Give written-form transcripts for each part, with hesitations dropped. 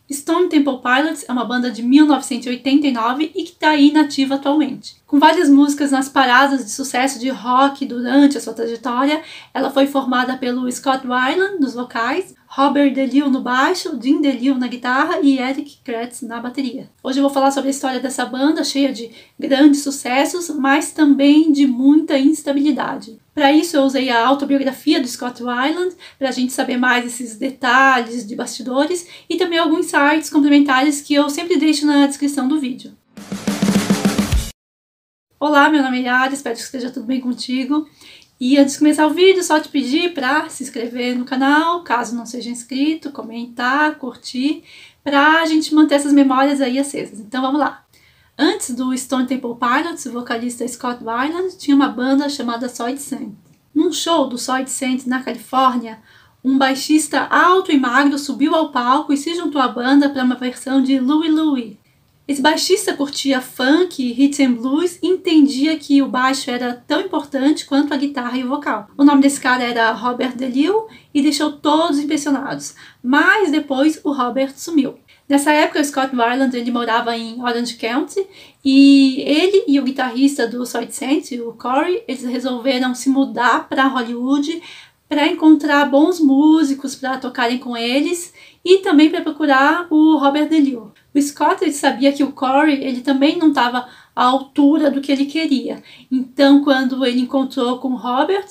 Stone Temple Pilots é uma banda de 1989 e que está aí inativa atualmente. Com várias músicas nas paradas de sucesso de rock durante a sua trajetória, ela foi formada pelo Scott Weiland nos vocais, Robert DeLille no baixo, Jim DeLille na guitarra e Eric Kretz na bateria. Hoje eu vou falar sobre a história dessa banda, cheia de grandes sucessos, mas também de muita instabilidade. Para isso eu usei a autobiografia do Scott Weiland, para a gente saber mais esses detalhes de bastidores e também alguns insights complementares que eu sempre deixo na descrição do vídeo. Olá, meu nome é Yara, espero que esteja tudo bem contigo. E antes de começar o vídeo, só te pedir para se inscrever no canal, caso não seja inscrito, comentar, curtir, para a gente manter essas memórias aí acesas. Então vamos lá. Antes do Stone Temple Pilots, o vocalista Scott Weiland tinha uma banda chamada Soy Descent. Num show do Soy Descent na Califórnia, um baixista alto e magro subiu ao palco e se juntou à banda para uma versão de Louie Louie. Esse baixista curtia funk, hits and blues e entendia que o baixo era tão importante quanto a guitarra e o vocal. O nome desse cara era Robert DeLille e deixou todos impressionados, mas depois o Robert sumiu. Nessa época, o Scott Weiland ele morava em Orange County e ele e o guitarrista do Soy Descent, o Corey, eles resolveram se mudar para Hollywood para encontrar bons músicos para tocarem com eles e também para procurar o Robert DeLille. O Scott ele sabia que o Corey ele também não estava à altura do que ele queria. Então, quando ele encontrou com o Robert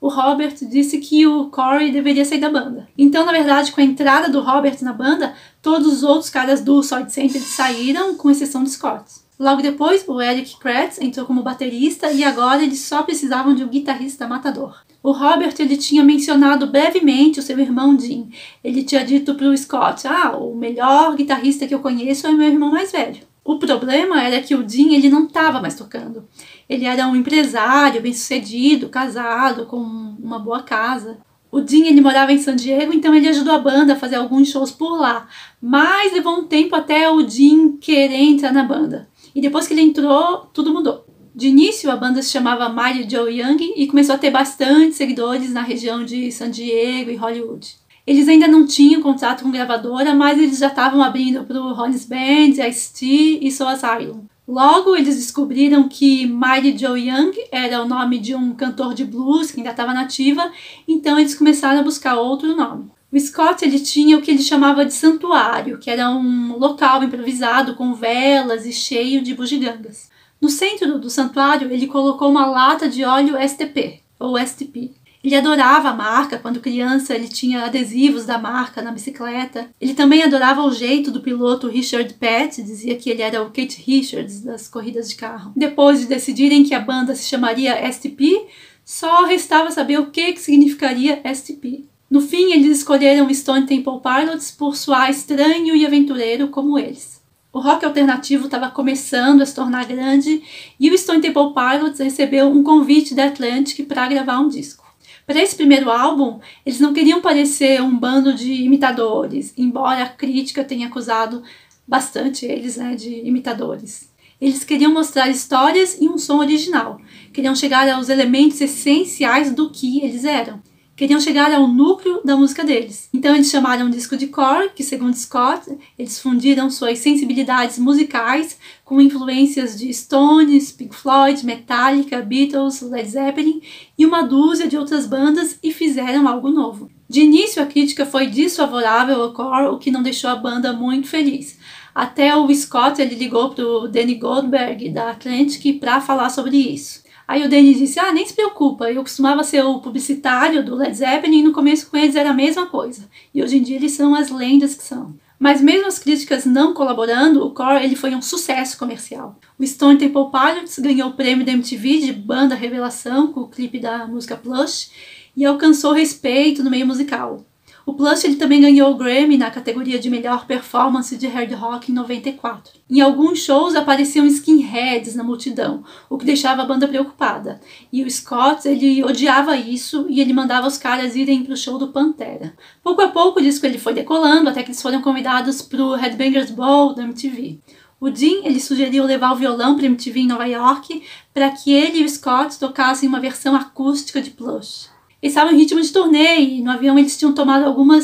disse que o Corey deveria sair da banda. Então, na verdade, com a entrada do Robert na banda, todos os outros caras do Soy Descent saíram, com exceção do Scott. Logo depois, o Eric Kretz entrou como baterista e agora eles só precisavam de um guitarrista matador. O Robert ele tinha mencionado brevemente o seu irmão Jim. Ele tinha dito para o Scott, o melhor guitarrista que eu conheço é meu irmão mais velho. O problema era que o Jim ele não estava mais tocando. Ele era um empresário bem-sucedido, casado, com uma boa casa. O Jim ele morava em San Diego, então ele ajudou a banda a fazer alguns shows por lá. Mas levou um tempo até o Jim querer entrar na banda. E depois que ele entrou, tudo mudou. De início, a banda se chamava Mighty Joe Young e começou a ter bastante seguidores na região de San Diego e Hollywood. Eles ainda não tinham contrato com gravadora, mas eles já estavam abrindo para o Ronnie's Band, Ice-T e Soul Asylum. Logo, eles descobriram que Mighty Joe Young era o nome de um cantor de blues que ainda estava nativa, então eles começaram a buscar outro nome. O Scott ele tinha o que ele chamava de santuário, que era um local improvisado com velas e cheio de bugigangas. No centro do santuário, ele colocou uma lata de óleo STP, ou STP. Ele adorava a marca, quando criança ele tinha adesivos da marca na bicicleta. Ele também adorava o jeito do piloto Richard Petty, dizia que ele era o Keith Richards das corridas de carro. Depois de decidirem que a banda se chamaria STP, só restava saber o que significaria STP. No fim, eles escolheram Stone Temple Pilots por soar estranho e aventureiro como eles. O rock alternativo estava começando a se tornar grande e o Stone Temple Pilots recebeu um convite da Atlantic para gravar um disco. Para esse primeiro álbum, eles não queriam parecer um bando de imitadores, embora a crítica tenha acusado bastante eles de imitadores. Eles queriam mostrar histórias e um som original, queriam chegar aos elementos essenciais do que eles eram. Queriam chegar ao núcleo da música deles. Então eles chamaram o disco de core, que segundo Scott, eles fundiram suas sensibilidades musicais com influências de Stones, Pink Floyd, Metallica, Beatles, Led Zeppelin e uma dúzia de outras bandas e fizeram algo novo. De início a crítica foi desfavorável ao core, o que não deixou a banda muito feliz. Até o Scott ele ligou para o Danny Goldberg da Atlantic para falar sobre isso. Aí o Danny disse, nem se preocupa, eu costumava ser o publicitário do Led Zeppelin e no começo com eles era a mesma coisa. E hoje em dia eles são as lendas que são. Mas mesmo as críticas não colaborando, o core ele foi um sucesso comercial. O Stone Temple Pilots ganhou o prêmio da MTV de Banda Revelação com o clipe da música Plush e alcançou respeito no meio musical. O Plush ele também ganhou o Grammy na categoria de melhor performance de hard rock em 94. Em alguns shows apareciam skinheads na multidão, o que deixava a banda preocupada. E o Scott ele odiava isso e ele mandava os caras irem para o show do Pantera. Pouco a pouco o disco ele foi decolando até que eles foram convidados para o Headbangers Ball da MTV. O Jim ele sugeriu levar o violão para a MTV em Nova York para que ele e o Scott tocassem uma versão acústica de Plush. Eles estavam em ritmo de turnê e no avião eles tinham tomado algumas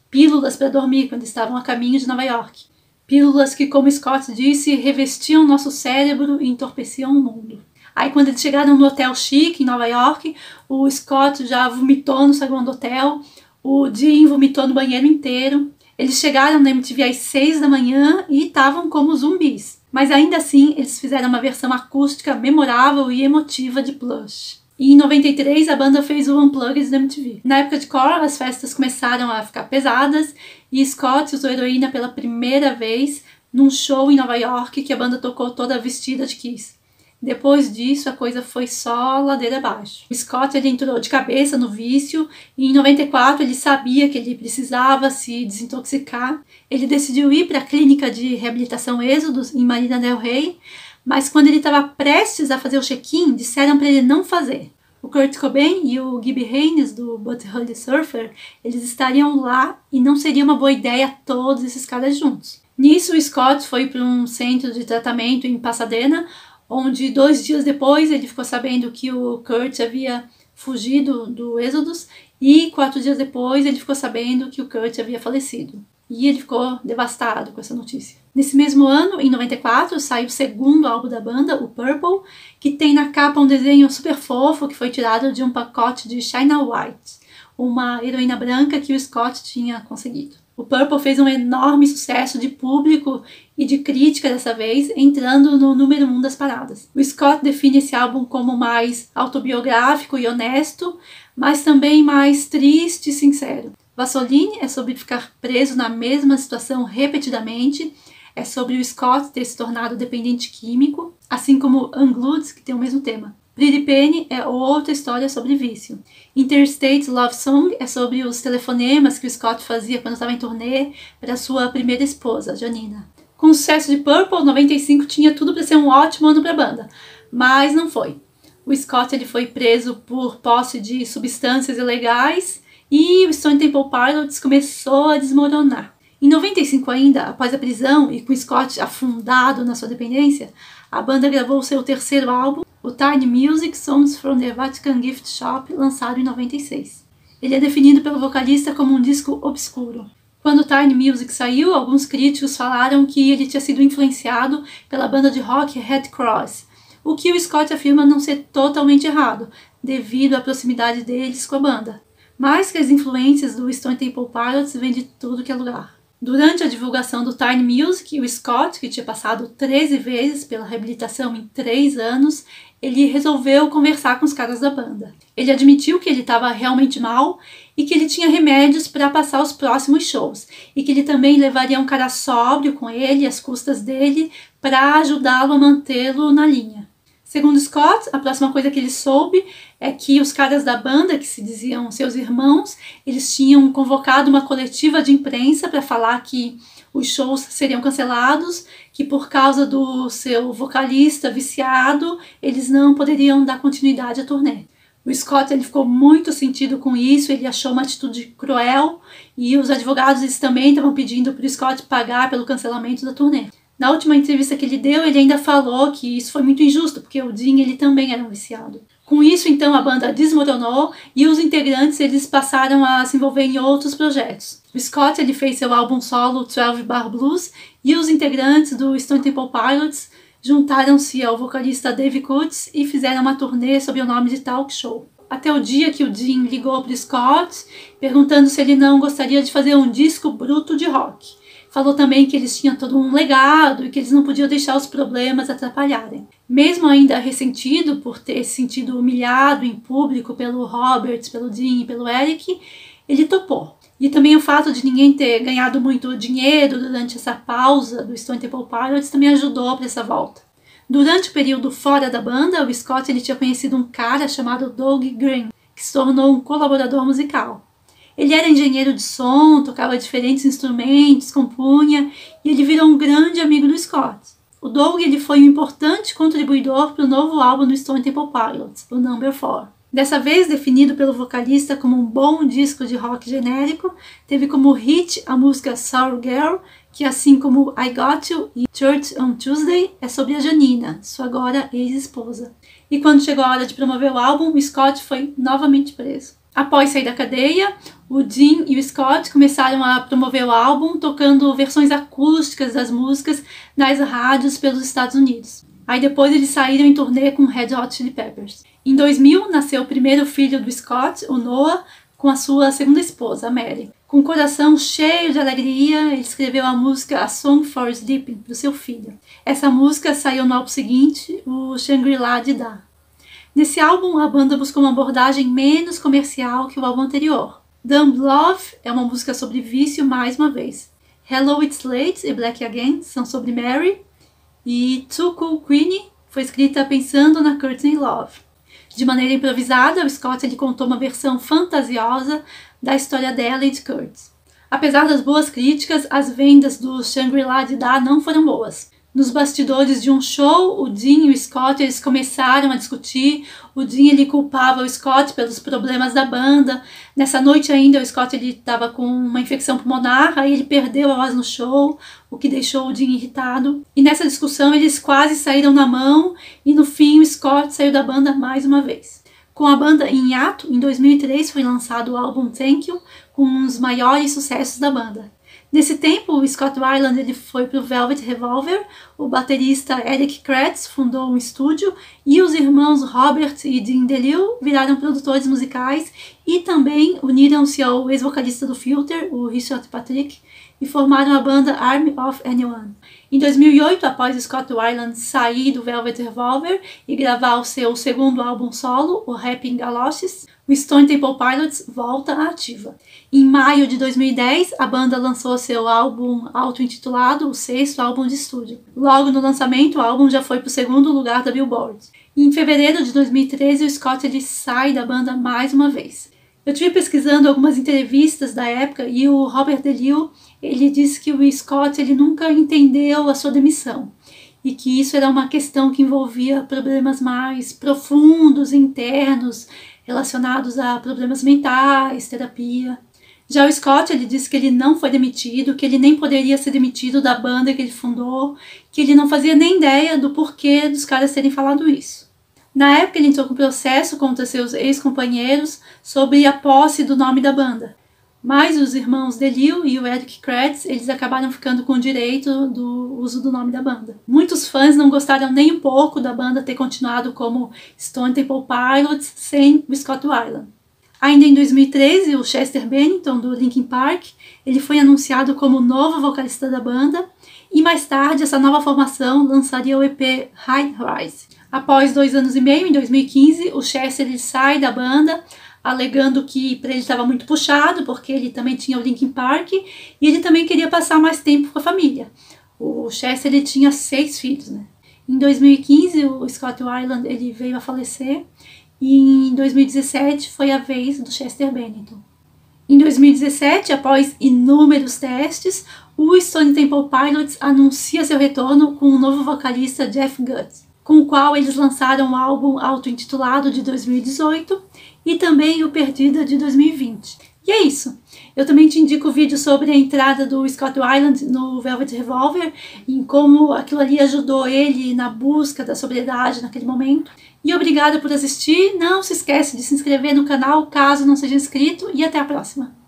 pílulas para dormir quando estavam a caminho de Nova York. Pílulas que, como Scott disse, revestiam nosso cérebro e entorpeciam o mundo. Aí quando eles chegaram no hotel chique em Nova York, o Scott já vomitou no saguão do hotel, o Dean vomitou no banheiro inteiro. Eles chegaram na MTV às 6 da manhã e estavam como zumbis. Mas ainda assim, eles fizeram uma versão acústica memorável e emotiva de Plush. E em 93, a banda fez o Unplugged da MTV. Na época de Core, as festas começaram a ficar pesadas e Scott usou heroína pela primeira vez num show em Nova York que a banda tocou toda vestida de Kiss. Depois disso, a coisa foi só ladeira abaixo. O Scott ele entrou de cabeça no vício e em 94 ele sabia que ele precisava se desintoxicar. Ele decidiu ir para a clínica de reabilitação Êxodos em Marina del Rey, mas quando ele estava prestes a fazer o check-in, disseram para ele não fazer. O Kurt Cobain e o Gibby Haynes do Butthole Surfer, eles estariam lá e não seria uma boa ideia todos esses caras juntos. Nisso, o Scott foi para um centro de tratamento em Pasadena, onde 2 dias depois ele ficou sabendo que o Kurt havia fugido do Êxodos e 4 dias depois ele ficou sabendo que o Kurt havia falecido. E ele ficou devastado com essa notícia. Nesse mesmo ano, em 94, saiu o segundo álbum da banda, o Purple, que tem na capa um desenho super fofo que foi tirado de um pacote de China White, uma heroína branca que o Scott tinha conseguido. O Purple fez um enorme sucesso de público e de crítica dessa vez, entrando no número 1 das paradas. O Scott define esse álbum como mais autobiográfico e honesto, mas também mais triste e sincero. Vaseline é sobre ficar preso na mesma situação repetidamente, é sobre o Scott ter se tornado dependente químico, assim como Unglued, que tem o mesmo tema. Pretty Penny é outra história sobre vício. Interstate Love Song é sobre os telefonemas que o Scott fazia quando estava em turnê para sua primeira esposa, Janina. Com o sucesso de Purple, 95 tinha tudo para ser um ótimo ano para a banda, mas não foi. O Scott ele foi preso por posse de substâncias ilegais e o Stone Temple Pilots começou a desmoronar. Em 95 ainda, após a prisão e com Scott afundado na sua dependência, a banda gravou seu terceiro álbum, o Tiny Music Songs from the Vatican Gift Shop, lançado em 96. Ele é definido pelo vocalista como um disco obscuro. Quando Tiny Music saiu, alguns críticos falaram que ele tinha sido influenciado pela banda de rock Red Cross, o que o Scott afirma não ser totalmente errado, devido à proximidade deles com a banda. Mas que as influências do Stone Temple Pilots vêm de tudo que é lugar. Durante a divulgação do Tiny Music, o Scott, que tinha passado 13 vezes pela reabilitação em 3 anos, ele resolveu conversar com os caras da banda. Ele admitiu que ele estava realmente mal e que ele tinha remédios para passar os próximos shows e que ele também levaria um cara sóbrio com ele, às custas dele, para ajudá-lo a mantê-lo na linha. Segundo Scott, a próxima coisa que ele soube é que os caras da banda, que se diziam seus irmãos, eles tinham convocado uma coletiva de imprensa para falar que os shows seriam cancelados, que por causa do seu vocalista viciado, eles não poderiam dar continuidade à turnê. O Scott ele ficou muito sentido com isso, ele achou uma atitude cruel e os advogados eles também estavam pedindo para o Scott pagar pelo cancelamento da turnê. Na última entrevista que ele deu, ele ainda falou que isso foi muito injusto, porque o Dean ele também era um viciado. Com isso, então, a banda desmoronou e os integrantes eles passaram a se envolver em outros projetos. O Scott ele fez seu álbum solo 12 Bar Blues e os integrantes do Stone Temple Pilots juntaram-se ao vocalista Dave Coates e fizeram uma turnê sob o nome de Talk Show. Até o dia que o Dean ligou para o Scott, perguntando se ele não gostaria de fazer um disco bruto de rock. Falou também que eles tinham todo um legado e que eles não podiam deixar os problemas atrapalharem. Mesmo ainda ressentido por ter se sentido humilhado em público pelo Robert, pelo Dean e pelo Eric, ele topou. E também o fato de ninguém ter ganhado muito dinheiro durante essa pausa do Stone Temple Pilots também ajudou para essa volta. Durante o período fora da banda, o Scott ele tinha conhecido um cara chamado Doug Green, que se tornou um colaborador musical. Ele era engenheiro de som, tocava diferentes instrumentos, compunha, e ele virou um grande amigo do Scott. O Doug ele foi um importante contribuidor para o novo álbum do Stone Temple Pilots, o Number 4. Dessa vez, definido pelo vocalista como um bom disco de rock genérico, teve como hit a música Sour Girl, que assim como I Got You e Church on Tuesday, é sobre a Janina, sua agora ex-esposa. E quando chegou a hora de promover o álbum, o Scott foi novamente preso. Após sair da cadeia, o Dean e o Scott começaram a promover o álbum tocando versões acústicas das músicas nas rádios pelos Estados Unidos. Aí depois eles saíram em turnê com Red Hot Chili Peppers. Em 2000 nasceu o primeiro filho do Scott, o Noah, com a sua segunda esposa, a Mary. Com o coração cheio de alegria, ele escreveu a música A Song for Sleeping para o seu filho. Essa música saiu no álbum seguinte, o Shangri-La de Da. Nesse álbum, a banda buscou uma abordagem menos comercial que o álbum anterior. Dumb Love é uma música sobre vício mais uma vez. Hello It's Late e Black Again são sobre Mary. E Too Cool Queenie foi escrita pensando na Courtney Love. De maneira improvisada, o Scott ele contou uma versão fantasiosa da história dela e de Kurt. Apesar das boas críticas, as vendas do Shangri-La de Da não foram boas. Nos bastidores de um show, o Dean e o Scott eles começaram a discutir. O Dean ele culpava o Scott pelos problemas da banda. Nessa noite ainda o Scott estava com uma infecção pulmonar, aí ele perdeu a voz no show, o que deixou o Dean irritado. E nessa discussão eles quase saíram na mão e no fim o Scott saiu da banda mais uma vez. Com a banda em hiato, em 2003 foi lançado o álbum Thank You, com os maiores sucessos da banda. Nesse tempo, o Scott Weiland ele foi para o Velvet Revolver, o baterista Eric Kretz fundou um estúdio e os irmãos Robert e Dean DeLille viraram produtores musicais e também uniram-se ao ex-vocalista do Filter, o Richard Patrick, e formaram a banda Army of Anyone. Em 2008, após Scott Weiland sair do Velvet Revolver e gravar o seu segundo álbum solo, o Rapping Galoshes, o Stone Temple Pilots volta à ativa. Em maio de 2010, a banda lançou seu álbum auto-intitulado, o sexto álbum de estúdio. Logo no lançamento, o álbum já foi para o segundo lugar da Billboard. E em fevereiro de 2013, o Scott ele sai da banda mais uma vez. Eu estive pesquisando algumas entrevistas da época e o Robert DeLille ele disse que o Scott ele nunca entendeu a sua demissão e que isso era uma questão que envolvia problemas mais profundos, internos, relacionados a problemas mentais, terapia. Já o Scott ele disse que ele não foi demitido, que ele nem poderia ser demitido da banda que ele fundou, que ele não fazia nem ideia do porquê dos caras terem falado isso. Na época ele entrou com processo contra seus ex-companheiros sobre a posse do nome da banda. Mas os irmãos DeLille e o Eric Kretz, eles acabaram ficando com o direito do uso do nome da banda. Muitos fãs não gostaram nem um pouco da banda ter continuado como Stone Temple Pilots sem o Scott Weiland. Ainda em 2013, o Chester Bennington, do Linkin Park, ele foi anunciado como novo vocalista da banda e mais tarde essa nova formação lançaria o EP High Rise. Após 2 anos e meio, em 2015, o Chester ele sai da banda, alegando que para ele estava muito puxado, porque ele também tinha o Linkin Park e ele também queria passar mais tempo com a família. O Chester ele tinha 6 filhos, né? Em 2015, o Scott Weiland ele veio a falecer e em 2017 foi a vez do Chester Bennington. Em 2017, após inúmeros testes, o Stone Temple Pilots anuncia seu retorno com o novo vocalista Jeff Gutt, com o qual eles lançaram o álbum auto-intitulado de 2018 e também o Perdida de 2020. E é isso. Eu também te indico o vídeo sobre a entrada do Scott Weiland no Velvet Revolver, em como aquilo ali ajudou ele na busca da sobriedade naquele momento. E obrigada por assistir. Não se esquece de se inscrever no canal caso não seja inscrito e até a próxima.